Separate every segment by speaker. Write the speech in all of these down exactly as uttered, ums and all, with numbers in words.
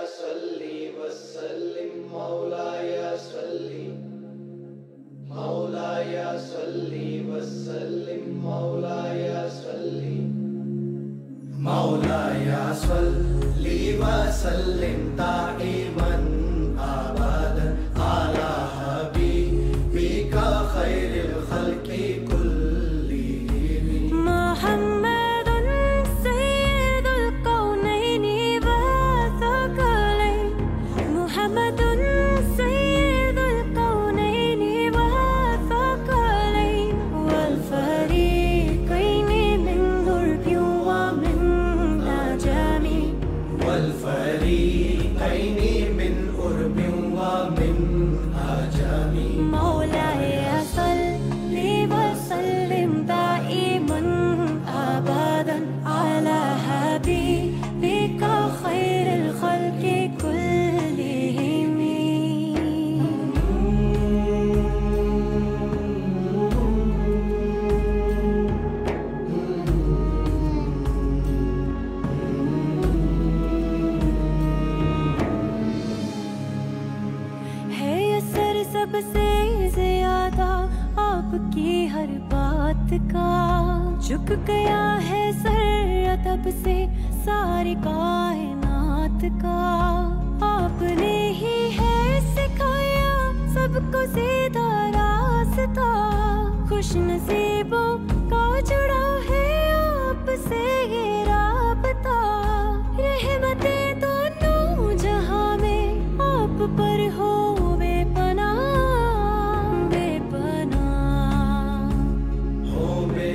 Speaker 1: सल्ली वसल्लिम मौलाया सल्ली मौलाया सल्ली वसल्लिम मौलाया सल्ली मौलाया सल्ली वसल्लिम दाइमन अबदन अला हबीबिका खैरिल खल्क़ि कुल्लिहिम
Speaker 2: मुहम्मदुन सय्यदुल कौनैनि व सकलैन मुहम्मदुन सय्यदुल कौनैनि व सकलैन वल फरीक़ैनि मिन गुर्बिन व मिन अजमी
Speaker 1: वल फरीक़ैनि मिन उर्बिन व मिन अजमी
Speaker 2: मौलाया सल्ली वसल्लिम दाइमन अबदन अला हबीबिका खैरिल खल्क़ि कुल्लिहिम। है असर सबसे ज्यादा आपकी हर बात का, झुक गया है सर अदब से सारी कायनात का। आपने ही है सिखाया सबको सीधा रास्ता, खुश नसीबों का जुड़ा है आपसे ये राबता। रहमतें दोनों जहां में आप पर हो बेपनाह बेपनाह
Speaker 1: हो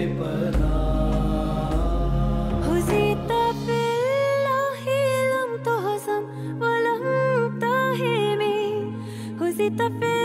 Speaker 1: बेपनाह।
Speaker 2: हुज़ीता फ़िल्लाहि लम तुहज़म व लम ताहिमी हुज़ीता